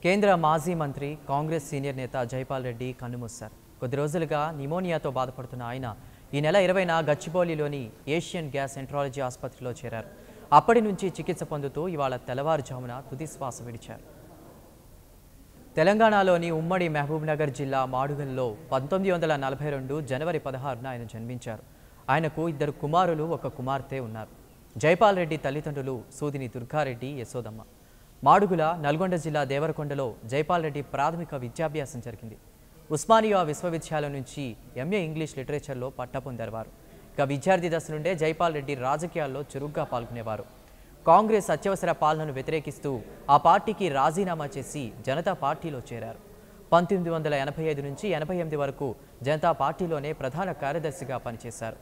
కేంద్ర మాజీ మంత్రి కాంగ్రెస్ సీనియర్ నేత జైపాల్ రెడ్డి కన్నుమూశారు. కొద్ది రోజులుగా నిమోనియాతో బాధపడుతున్న ఆయన ఈ నెల 20న గచ్చిబౌలిలోని ఏషియన్ గ్యాస్ ఎంట్రాలజీ ఆసుపత్రిలో చేరారు. అప్పటి నుంచి చికిత్స పొందుతూ ఇవాళ తెల్లవారుజామున తుది శ్వాస విడిచారు. తెలంగాణలోని ఉమ్మడి మహబూబ్నగర్ జిల్లా మాడుగులలో 1942 జనవరి 16న ఆయన జన్మించారు. ఆయనకు 2 కుమారులు, 1 కుమార్తె ఉన్నారు. జైపాల్ రెడ్డి తల్లిదండ్రులు సూదిని దుర్గారెడ్డి, యశోదమ్మ. మాడుగుల, నల్గొండ జిల్లా దేవరకొండలో జైపాల్ రెడ్డి ప్రాథమిక విద్యాభ్యాసం జరిగింది. ఉస్మానియా విశ్వవిద్యాలయం నుంచి ఎంఏ ఇంగ్లీష్ లిటరేచర్లో పట్టా పొందారు. ఇక విద్యార్థి దశ నుండే జైపాల్ రెడ్డి రాజకీయాల్లో చురుగ్గా పాల్గొనేవారు. కాంగ్రెస్ అత్యవసర పాలనను వ్యతిరేకిస్తూ ఆ పార్టీకి రాజీనామా చేసి జనతా పార్టీలో చేరారు. 1985 నుంచి 88 వరకు జనతా పార్టీలోనే ప్రధాన కార్యదర్శిగా పనిచేశారు.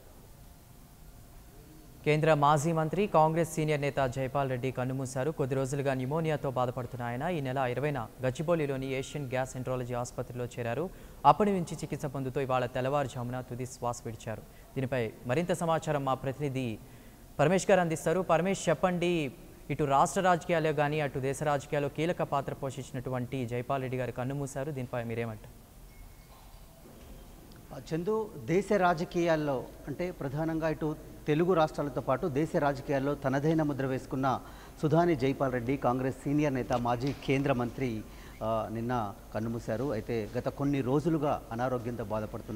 కేంద్ర మాజీ మంత్రి కాంగ్రెస్ సీనియర్ నేత జైపాల్ రెడ్డి కన్నుమూశారు. కొద్ది రోజులుగా నిమోనియాతో బాధపడుతున్న ఆయన ఈ నెల 20న గచ్చిబౌలిలోని ఏషియన్ గ్యాస్ ఎంట్రాలజీ ఆసుపత్రిలో చేరారు. అప్పటి నుంచి చికిత్స పొందుతూ ఇవాళ తెల్లవారుజామున తుది శ్వాస విడిచారు. దీనిపై మరింత సమాచారం మా ప్రతినిధి పరమేష్ గారు అందిస్తారు. పరమేష్, చెప్పండి, ఇటు రాష్ట్ర రాజకీయాల్లో కానీ అటు దేశ రాజకీయాల్లో కీలక పాత్ర పోషించినటువంటి జైపాల్ రెడ్డి గారు కన్నుమూశారు. దీనిపై మీరేమంటారు? చందు, దేశ రాజకీయాల్లో అంటే ప్రధానంగా ఇటు తెలుగు రాష్ట్రాలతో పాటు దేశ రాజకీయాల్లో తనదైన ముద్ర వేసుకున్న సుధాని జైపాల్ రెడ్డి, కాంగ్రెస్ సీనియర్ నేత, మాజీ కేంద్ర మంత్రి నిన్న కన్నుమూశారు. అయితే గత కొన్ని రోజులుగా అనారోగ్యంతో బాధపడుతున్న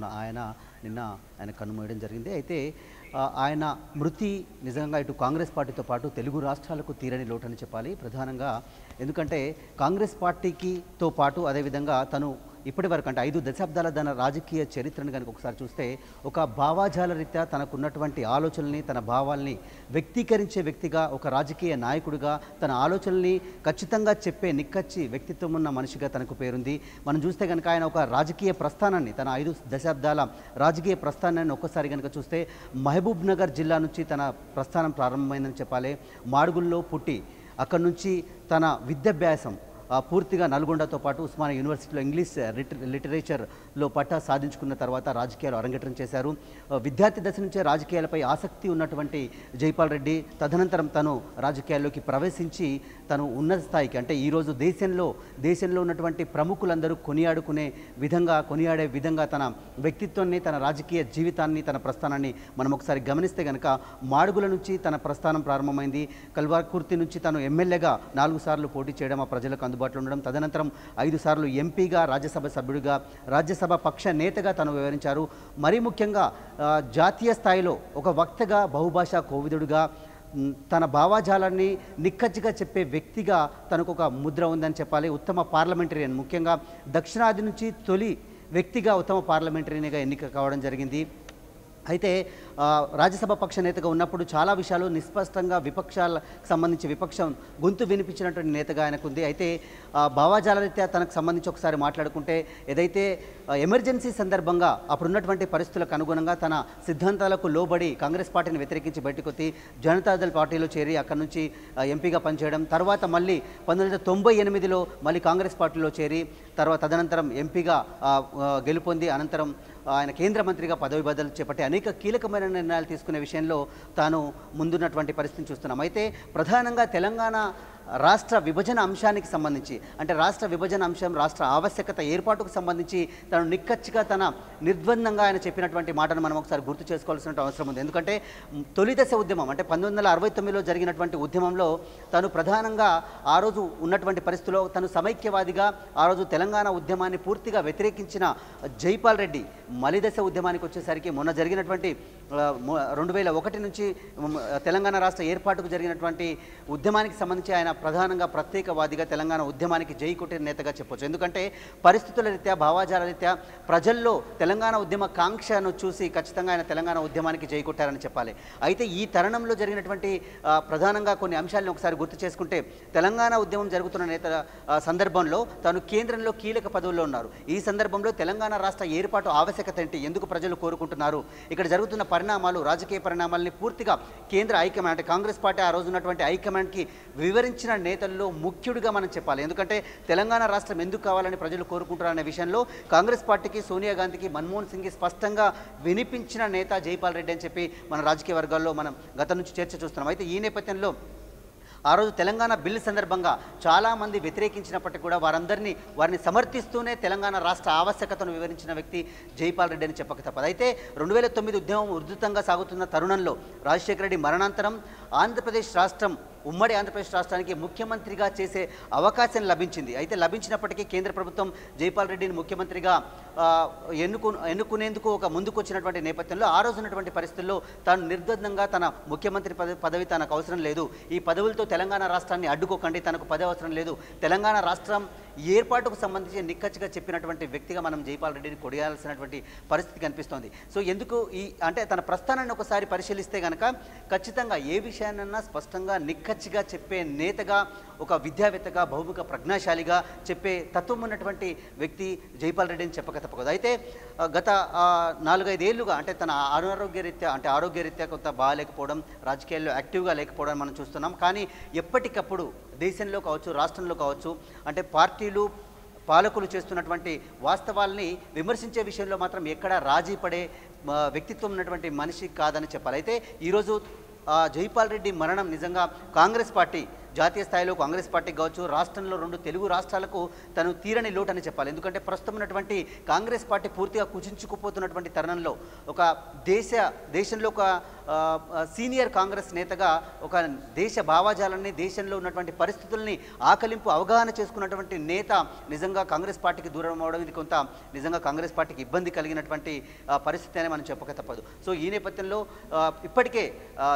ఆయన కన్నుమూయడం జరిగింది. అయితే ఆయన మృతి నిజంగా ఇటు కాంగ్రెస్ పార్టీతో పాటు తెలుగు రాష్ట్రాలకు తీరని లోటని చెప్పాలి. ప్రధానంగా ఎందుకంటే కాంగ్రెస్ పార్టీకితో పాటు అదేవిధంగా తను ఇప్పటి వరకు అంటే 5 దశాబ్దాల తన రాజకీయ చరిత్రను కనుక ఒకసారి చూస్తే ఒక భావాజాల రీత్యా తనకున్నటువంటి ఆలోచనల్ని, తన భావాల్ని వ్యక్తీకరించే వ్యక్తిగా, ఒక రాజకీయ నాయకుడిగా తన ఆలోచనల్ని ఖచ్చితంగా చెప్పే నిక్కచ్చి వ్యక్తిత్వం ఉన్న మనిషిగా తనకు పేరుంది. మనం చూస్తే కనుక ఆయన ఒక రాజకీయ ప్రస్థానాన్ని, తన 5 దశాబ్దాల రాజకీయ ప్రస్థానాన్ని ఒక్కసారి కనుక చూస్తే మహబూబ్ నగర్ జిల్లా నుంచి తన ప్రస్థానం ప్రారంభమైందని చెప్పాలి. మాడుగుల్లో పుట్టి అక్కడి నుంచి తన విద్యాభ్యాసం పూర్తిగా నల్గొండతో పాటు ఉస్మానియా యూనివర్సిటీలో ఇంగ్లీష్ లిటరేచర్లో పట్టా సాధించుకున్న తర్వాత రాజకీయాలు అరంగేట్రం చేశారు. విద్యార్థి దశ నుంచే రాజకీయాలపై ఆసక్తి ఉన్నటువంటి జైపాల్ రెడ్డి తదనంతరం తను రాజకీయాల్లోకి ప్రవేశించి తను ఉన్నత స్థాయికి అంటే ఈరోజు దేశంలో ఉన్నటువంటి ప్రముఖులందరూ కొనియాడే విధంగా తన వ్యక్తిత్వాన్ని, తన రాజకీయ జీవితాన్ని, తన ప్రస్థానాన్ని మనం ఒకసారి గమనిస్తే కనుక మాడుగుల నుంచి తన ప్రస్థానం ప్రారంభమైంది. కల్వాకుర్తి నుంచి తను ఎమ్మెల్యేగా 4 సార్లు పోటీ చేయడం, ఆ ప్రజలకు అందుబాటులో ఉండడం, తదనంతరం 5 సార్లు ఎంపీగా, రాజ్యసభ సభ్యుడిగా, రాజ్యసభ పక్ష నేతగా తను వివరించారు. మరీ ముఖ్యంగా జాతీయ స్థాయిలో ఒక వక్తగా, బహుభాషా కోవిదుడిగా, తన భావాజాలాన్ని నిక్కచ్చిగా చెప్పే వ్యక్తిగా తనకు ఒక ముద్ర ఉందని చెప్పాలి. ఉత్తమ పార్లమెంటరీయన్, ముఖ్యంగా దక్షిణాది నుంచి తొలి వ్యక్తిగా ఉత్తమ పార్లమెంటరీగా ఎన్నిక కావడం జరిగింది. అయితే రాజ్యసభ పక్ష నేతగా ఉన్నప్పుడు చాలా విషయాలు నిస్పష్టంగా విపక్షాలకు సంబంధించి విపక్షం గొంతు వినిపించినటువంటి నేతగా ఆయనకుంది. అయితే భావాజాల రీత్యా తనకు సంబంధించి ఒకసారి మాట్లాడుకుంటే ఏదైతే ఎమర్జెన్సీ సందర్భంగా అప్పుడున్నటువంటి పరిస్థితులకు అనుగుణంగా తన సిద్ధాంతాలకు లోబడి కాంగ్రెస్ పార్టీని వ్యతిరేకించి బయటకు వచ్చి జనతాదళ్ పార్టీలో చేరి అక్కడి నుంచి ఎంపీగా పనిచేయడం, తర్వాత మళ్ళీ 1998లో మళ్ళీ కాంగ్రెస్ పార్టీలో చేరి తర్వాత తదనంతరం ఎంపీగా గెలుపొంది అనంతరం ఆయన కేంద్ర మంత్రిగా పదవి బదిలీ చేపట్టి అనేక కీలకమైన నిర్ణయాలు తీసుకునే విషయంలో తాను ముందున్నటువంటి పరిస్థితిని చూస్తున్నాం. అయితే ప్రధానంగా తెలంగాణ రాష్ట్ర విభజన అంశానికి సంబంధించి అంటే రాష్ట్ర విభజన అంశం, రాష్ట్ర ఆవశ్యకత ఏర్పాటుకు సంబంధించి తను నిక్కచ్చిగా తన నిర్ద్వందంగా ఆయన చెప్పినటువంటి మాటను మనం ఒకసారి గుర్తు చేసుకోవాల్సిన అవసరం ఉంది. ఎందుకంటే తొలి దశ ఉద్యమం అంటే 1969లో జరిగినటువంటి ఉద్యమంలో తను ప్రధానంగా ఆ రోజు ఉన్నటువంటి పరిస్థితిలో తను సమైక్యవాదిగా ఆ రోజు తెలంగాణ ఉద్యమాన్ని పూర్తిగా వ్యతిరేకించిన జైపాల్ రెడ్డి మలిదశ ఉద్యమానికి వచ్చేసరికి మొన్న జరిగినటువంటి 2001 నుంచి తెలంగాణ రాష్ట్ర ఏర్పాటుకు జరిగినటువంటి ఉద్యమానికి సంబంధించి ఆయన ప్రధానంగా ప్రత్యేకవాదిగా తెలంగాణ ఉద్యమానికి జై కొట్టిన నేతగా చెప్పొచ్చు. ఎందుకంటే పరిస్థితుల రీత్యా, భావాజాల రీత్యా ప్రజల్లో తెలంగాణ ఉద్యమ కాంక్షను చూసి ఖచ్చితంగా ఆయన తెలంగాణ ఉద్యమానికి జై కొట్టారని చెప్పాలి. అయితే ఈ తరుణంలో జరిగినటువంటి ప్రధానంగా కొన్ని అంశాలను ఒకసారి గుర్తు చేసుకుంటే తెలంగాణ ఉద్యమం జరుగుతున్న సందర్భంలో తాను కేంద్రంలో కీలక పదవుల్లో ఉన్నారు. ఈ సందర్భంలో తెలంగాణ రాష్ట్ర ఏర్పాటు ఆవశ్యకత ఏంటి, ఎందుకు ప్రజలు కోరుకుంటున్నారు, ఇక్కడ జరుగుతున్న పరిణామాలు, రాజకీయ పరిణామాలని పూర్తిగా కేంద్ర హైకమాండ్ కాంగ్రెస్ పార్టీ ఆ రోజు ఉన్నటువంటి హైకమాండ్కి వివరించిన నేతల్లో ముఖ్యుడిగా మనం చెప్పాలి. ఎందుకంటే తెలంగాణ రాష్ట్రం ఎందుకు కావాలని ప్రజలు కోరుకుంటారనే విషయంలో కాంగ్రెస్ పార్టీకి, సోనియా గాంధీకి, మన్మోహన్ సింగ్కి స్పష్టంగా వినిపించిన నేత జైపాల్ రెడ్డి అని చెప్పి మన రాజకీయ వర్గాల్లో మనం గత నుంచి చర్చ చూస్తున్నాం. అయితే ఈ నేపథ్యంలో ఆ రోజు తెలంగాణ బిల్లు సందర్భంగా చాలామంది వ్యతిరేకించినప్పటికీ కూడా వారిని సమర్థిస్తూనే తెలంగాణ రాష్ట్ర ఆవశ్యకతను వివరించిన వ్యక్తి జైపాల్ రెడ్డి అని చెప్పక తప్పదు. అయితే 2009 ఉద్యమం ఉధృతంగా సాగుతున్న తరుణంలో రాజశేఖర రెడ్డి మరణాంతరం ఉమ్మడి ఆంధ్రప్రదేశ్ రాష్ట్రానికి ముఖ్యమంత్రిగా చేసే అవకాశం లభించింది. అయితే లభించినప్పటికీ కేంద్ర ప్రభుత్వం జైపాల్ రెడ్డిని ముఖ్యమంత్రిగా ఎన్నుకునేందుకు ముందుకు వచ్చినటువంటి నేపథ్యంలో ఆ రోజు ఉన్నటువంటి పరిస్థితుల్లో తాను నిర్ద్వందంగా తన ముఖ్యమంత్రి పదవి తనకు అవసరం లేదు, ఈ పదవులతో తెలంగాణ రాష్ట్రాన్ని అడ్డుకోకండి, తనకు పదవి అవసరం లేదు, తెలంగాణ రాష్ట్రం ఏర్పాటుకు సంబంధించి నిక్కచ్చిగా చెప్పినటువంటి వ్యక్తిగా మనం జైపాల్ రెడ్డిని కొడియాల్సినటువంటి పరిస్థితి కనిపిస్తోంది. సో ఎందుకు అంటే తన ప్రస్థానాన్ని ఒకసారి పరిశీలిస్తే కనుక ఖచ్చితంగా ఏ విషయాన్నైనా స్పష్టంగా నిక్కచ్చిగా చెప్పే నేతగా, ఒక విద్యావేత్తగా, బహుముఖ ప్రజ్ఞాశాలిగా చెప్పే తత్వం ఉన్నటువంటి వ్యక్తి జైపాల్ రెడ్డి అని చెప్పక తప్పదు. అయితే గత 4-5 ఏళ్లుగా అంటే తన ఆరోగ్యరీత్యా కొంత బాగాలేకపోవడం, రాజకీయాల్లో యాక్టివ్గా లేకపోవడం మనం చూస్తున్నాం. కానీ ఎప్పటికప్పుడు దేశంలో కావచ్చు, రాష్ట్రంలో కావచ్చు, అంటే పాలకులు చేస్తున్నటువంటి వాస్తవాల్ని విమర్శించే విషయంలో మాత్రం ఎక్కడా రాజీ పడే వ్యక్తిత్వం ఉన్నటువంటి మనిషి కాదని చెప్పాలి. అయితే ఈరోజు జైపాల్ రెడ్డి మరణం నిజంగా కాంగ్రెస్ పార్టీ, జాతీయ స్థాయిలో కాంగ్రెస్ పార్టీకి కావచ్చు, రాష్ట్రంలో 2 తెలుగు రాష్ట్రాలకు తను తీరని లోటు అని చెప్పాలి. ఎందుకంటే ప్రస్తుతం ఉన్నటువంటి కాంగ్రెస్ పార్టీ పూర్తిగా కుచించుకుపోతున్నటువంటి తరుణంలో దేశంలో ఒక సీనియర్ కాంగ్రెస్ నేతగా ఒక దేశ భావాజాలాన్ని, దేశంలో ఉన్నటువంటి పరిస్థితుల్ని అవగాహన చేసుకున్నటువంటి నేత నిజంగా కాంగ్రెస్ పార్టీకి దూరం అవడం ఇది కొంత నిజంగా కాంగ్రెస్ పార్టీకి ఇబ్బంది కలిగినటువంటి పరిస్థితి అని మనం చెప్పక తప్పదు. సో ఈ నేపథ్యంలో ఇప్పటికే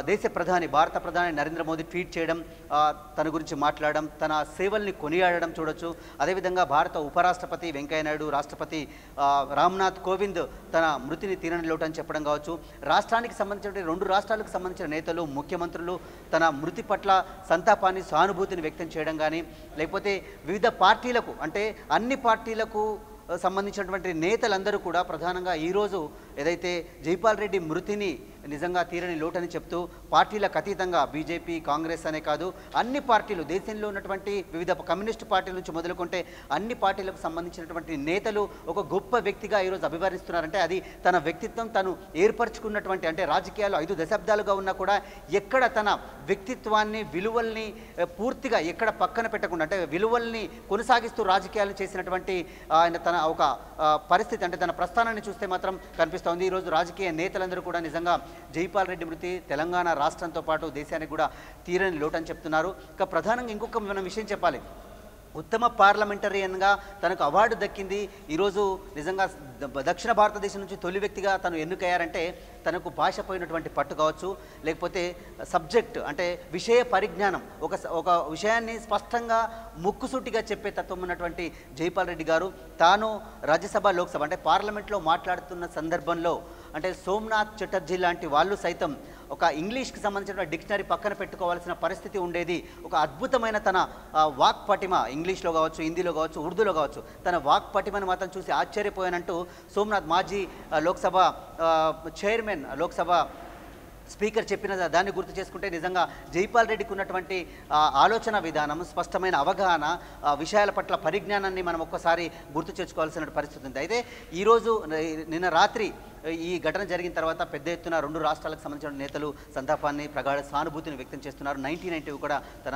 భారత ప్రధాని నరేంద్ర మోదీ ట్వీట్ చేయడం, తన గురించి మాట్లాడడం, తన సేవల్ని కొనియాడడం చూడొచ్చు. అదేవిధంగా భారత ఉపరాష్ట్రపతి వెంకయ్యనాయుడు, రాష్ట్రపతి రామ్నాథ్ కోవింద్ తన మృతిని తీరని లోటు అని చెప్పడం కావచ్చు. రాష్ట్రానికి సంబంధించిన 2 రాష్ట్రాలకు సంబంధించిన నేతలు, ముఖ్యమంత్రులు తన మృతి పట్ల సంతాపాన్ని, సానుభూతిని వ్యక్తం చేయడం కానీ, లేకపోతే వివిధ పార్టీలకు అంటే అన్ని పార్టీలకు సంబంధించినటువంటి నేతలందరూ కూడా ప్రధానంగా ఈరోజు ఏదైతే జైపాల్ రెడ్డి మృతిని నిజంగా తీరని లోటని చెప్తూ పార్టీలకు అతీతంగా బీజేపీ, కాంగ్రెస్ అనే కాదు అన్ని పార్టీలు, దేశంలో ఉన్నటువంటి వివిధ కమ్యూనిస్టు పార్టీల నుంచి మొదలుకుంటే అన్ని పార్టీలకు సంబంధించినటువంటి నేతలు ఒక గొప్ప వ్యక్తిగా ఈరోజు అభివర్ణిస్తున్నారంటే అది తన వ్యక్తిత్వం తను ఏర్పరచుకున్నటువంటి, అంటే రాజకీయాలు 5 దశాబ్దాలుగా ఉన్నా కూడా ఎక్కడ తన వ్యక్తిత్వాన్ని, విలువల్ని పూర్తిగా ఎక్కడ పక్కన పెట్టకుండా, అంటే విలువల్ని కొనసాగిస్తూ రాజకీయాలు చేసినటువంటి ఆయన తన ఒక పరిస్థితి, అంటే తన ప్రస్థానాన్ని చూస్తే మాత్రం కనిపిస్తోంది. ఈరోజు రాజకీయ నేతలందరూ కూడా నిజంగా జైపాల్ రెడ్డి మృతి తెలంగాణ రాష్ట్రంతో పాటు దేశానికి కూడా తీరని లోటు అని చెప్తున్నారు. ఇక ప్రధానంగా ఇంకొక మనం విషయం చెప్పాలి, ఉత్తమ పార్లమెంటరియన్గా తనకు అవార్డు దక్కింది. ఈరోజు నిజంగా దక్షిణ భారతదేశం నుంచి తొలి వ్యక్తిగా తను ఎన్నికయ్యారంటే తనకు భాష పోయినటువంటి పట్టు కావచ్చు, లేకపోతే సబ్జెక్ట్ అంటే విషయ పరిజ్ఞానం, ఒక విషయాన్ని స్పష్టంగా ముక్కుసూటిగా చెప్పే తత్వం ఉన్నటువంటి జైపాల్ రెడ్డి గారు తాను రాజ్యసభ, లోక్సభ అంటే పార్లమెంట్లో మాట్లాడుతున్న సందర్భంలో అంటే సోమనాథ్ చటర్జీ లాంటి వాళ్ళు సైతం ఒక ఇంగ్లీష్కి సంబంధించిన డిక్షనరీ పక్కన పెట్టుకోవాల్సిన పరిస్థితి ఉండేది. ఒక అద్భుతమైన తన వాక్ పటిమ, ఇంగ్లీష్లో కావచ్చు, హిందీలో కావచ్చు, ఉర్దూలో కావచ్చు, తన వాక్ పటిమను మాత్రం చూసి ఆశ్చర్యపోయానంటూ సోమనాథ్, మాజీ లోక్సభ చైర్మన్, లోక్సభ స్పీకర్ చెప్పిన దాన్ని గుర్తు చేసుకుంటే నిజంగా జైపాల్ రెడ్డికి ఉన్నటువంటి ఆలోచన విధానం, స్పష్టమైన అవగాహన, విషయాల పట్ల పరిజ్ఞానాన్ని మనం ఒక్కసారి గుర్తు చేసుకోవాల్సిన పరిస్థితి ఉంది. అయితే ఈరోజు నిన్న రాత్రి ఈ ఘటన జరిగిన తర్వాత పెద్ద ఎత్తున 2 రాష్ట్రాలకు సంబంధించిన నేతలు సంతాపాన్ని, ప్రగాఢ సానుభూతిని వ్యక్తం చేస్తున్నారు. 1990 కూడా తన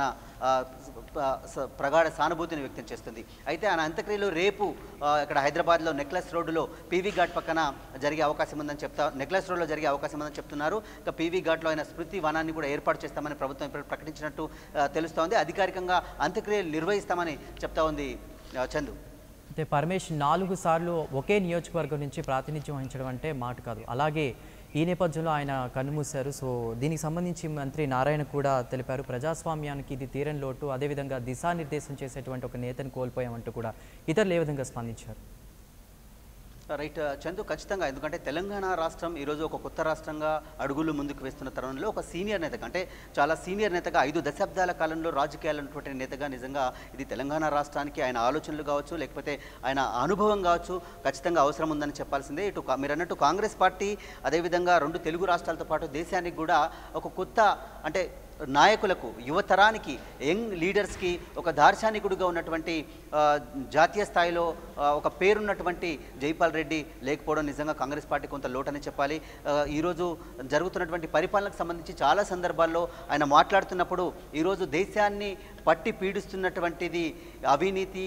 ప్రగాఢ సానుభూతిని వ్యక్తం చేస్తుంది. అయితే ఆయన అంత్యక్రియలు రేపు ఇక్కడ హైదరాబాద్లో నెక్లెస్ రోడ్డులో పీవీ ఘాట్ పక్కన జరిగే అవకాశం ఉందని నెక్లెస్ రోడ్లో జరిగే అవకాశం ఉందని చెప్తున్నారు. ఇక పీవీ ఘాట్లో ఆయన స్మృతి వనాన్ని కూడా ఏర్పాటు చేస్తామని ప్రభుత్వం ఇప్పుడు ప్రకటించినట్టు తెలుస్తోంది. అధికారికంగా అంత్యక్రియలు నిర్వహిస్తామని చెప్తా ఉంది చందు. అంటే పరమేష్ 4 సార్లు ఒకే నియోజకవర్గం నుంచి ప్రాతినిధ్యం వహించడం అంటే మాట కాదు. అలాగే ఈ నేపథ్యంలో ఆయన కన్నుమూశారు. సో దీనికి సంబంధించి మంత్రి నారాయణ కూడా తెలిపారు, ప్రజాస్వామ్యానికి ఇది తీరని లోటు, అదేవిధంగా దిశానిర్దేశం చేసేటువంటి ఒక నేతను కోల్పోయామంటూ కూడా ఇతరులు ఏ విధంగా స్పందించారు? రైట్ చందు, ఖచ్చితంగా. ఎందుకంటే తెలంగాణ రాష్ట్రం ఈరోజు ఒక కొత్త రాష్ట్రంగా అడుగులు ముందుకు వేస్తున్న తరుణంలో ఒక సీనియర్ నేతగా, అంటే చాలా సీనియర్ నేతగా 5 దశాబ్దాల కాలంలో రాజకీయాలు ఉన్నటువంటి నేతగా నిజంగా ఇది తెలంగాణ రాష్ట్రానికి ఆయన ఆలోచనలు కావచ్చు, లేకపోతే ఆయన అనుభవం కావచ్చు, ఖచ్చితంగా అవసరం ఉందని చెప్పాల్సిందే. ఇటు మీరు అన్నట్టు కాంగ్రెస్ పార్టీ, అదేవిధంగా 2 తెలుగు రాష్ట్రాలతో పాటు దేశానికి కూడా ఒక కొత్త, అంటే నాయకులకు, యువతరానికి, యంగ్ లీడర్స్కి ఒక దార్శనికుడిగా ఉన్నటువంటి జాతీయ స్థాయిలో ఒక పేరున్నటువంటి జైపాల్ రెడ్డి లేకపోవడం నిజంగా కాంగ్రెస్ పార్టీ కొంత లోటని చెప్పాలి. ఈరోజు జరుగుతున్నటువంటి పరిపాలనకు సంబంధించి చాలా సందర్భాల్లో ఆయన మాట్లాడుతున్నప్పుడు ఈరోజు దేశాన్ని పట్టి పీడిస్తున్నటువంటిది అవినీతి,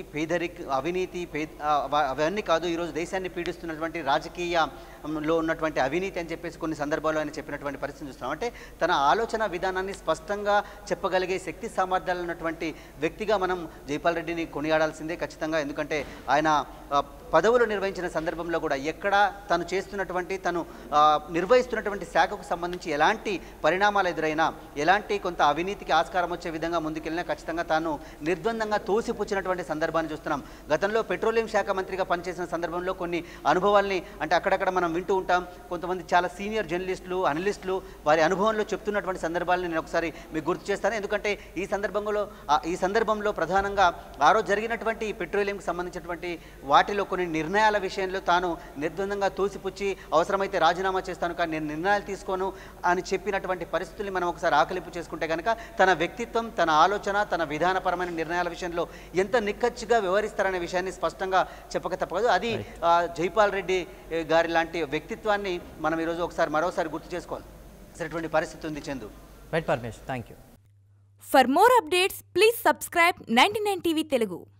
అవన్నీ కాదు, ఈరోజు దేశాన్ని పీడిస్తున్నటువంటి రాజకీయంలో ఉన్నటువంటి అవినీతి అని చెప్పేసి కొన్ని సందర్భాల్లో ఆయన చెప్పినటువంటి పరిస్థితిని చూస్తున్నాం. అంటే తన ఆలోచన విధానాన్ని స్పష్టంగా చెప్పగలిగే శక్తి సామర్థ్యాలు ఉన్నటువంటి వ్యక్తిగా మనం జైపాల్ రెడ్డిని కొనియాడాల్సిందే ఖచ్చితంగా. ఎందుకంటే ఆయన పదవులు నిర్వహించిన సందర్భంలో కూడా ఎక్కడ తను చేస్తున్నటువంటి నిర్వహిస్తున్నటువంటి శాఖకు సంబంధించి ఎలాంటి పరిణామాలు ఎదురైనా, ఎలాంటి కొంత అవినీతికి ఆస్కారం వచ్చే విధంగా ముందుకెళ్ళినా ఖచ్చితంగా తాను నిర్ద్వందంగా తోసిపుచ్చినటువంటి సందర్భాన్ని చూస్తున్నాం. గతంలో పెట్రోలియం శాఖ మంత్రిగా పనిచేసిన సందర్భంలో కొన్ని అనుభవాల్ని అంటే అక్కడక్కడ మనం వింటూ ఉంటాం. కొంతమంది చాలా సీనియర్ జర్నలిస్టులు, అనలిస్టులు వారి అనుభవంలో చెప్తున్నటువంటి సందర్భాలను నేను ఒకసారి మీకు గుర్తు చేస్తాను. ఎందుకంటే ఈ సందర్భంలో ప్రధానంగా ఆ రోజు జరిగినటువంటి పెట్రోలియంకి సంబంధించినటువంటి వాటిలో కొన్ని నిర్ణయాల విషయంలో తాను నిర్ద్వందంగా తోసిపుచ్చి అవసరమైతే రాజీనామా చేస్తాను కానీ నేను నిర్ణయాలు తీసుకోను అని చెప్పినటువంటి పరిస్థితుల్ని మనం ఒకసారి ఆకలింపు చేసుకుంటే కనుక తన వ్యక్తిత్వం, తన ఆలోచన, తన విధానపరమైన నిర్ణయాల విషయంలో ఎంత నిక్కచ్చిగా వ్యవహరిస్తారనే విషయాన్ని స్పష్టంగా చెప్పక తప్పదు. అది జైపాల్ రెడ్డి గారి లాంటి వ్యక్తిత్వాన్ని మనం ఈరోజు మరోసారి గుర్తు చేసుకోవాలి పరిస్థితి ఉంది. Chandu. Right Paramesh, thank you. For more updates, please subscribe 99 TV Telugu.